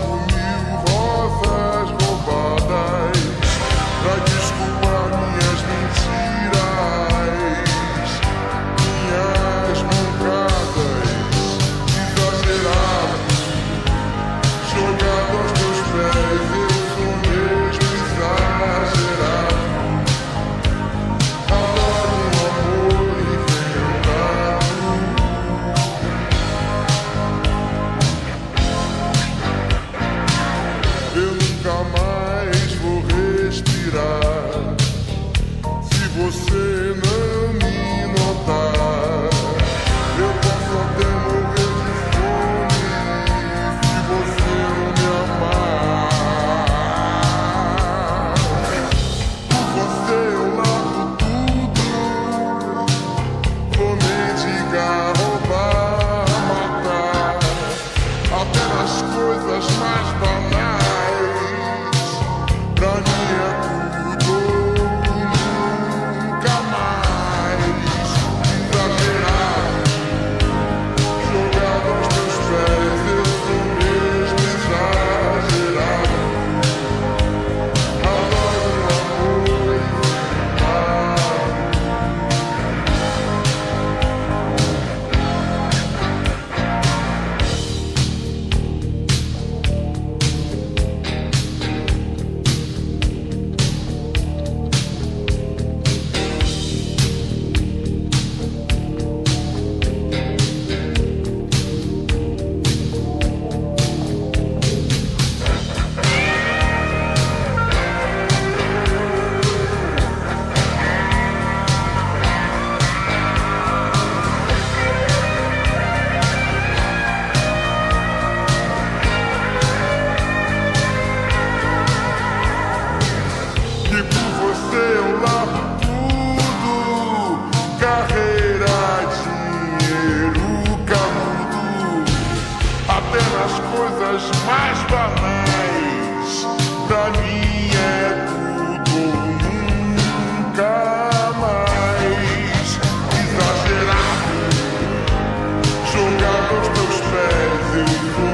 Você não me notar, eu posso até morrer de fome se você não me amar. Por você eu largo tudo, vou mendigar, roubar, matar, até nas coisas mais banais. Pra mim é eu largo tudo, carreira, dinheiro, canudo, até nas coisas mais banais. Pra mim é tudo ou nunca mais. Exagerado, jogado aos teus pés, eu vou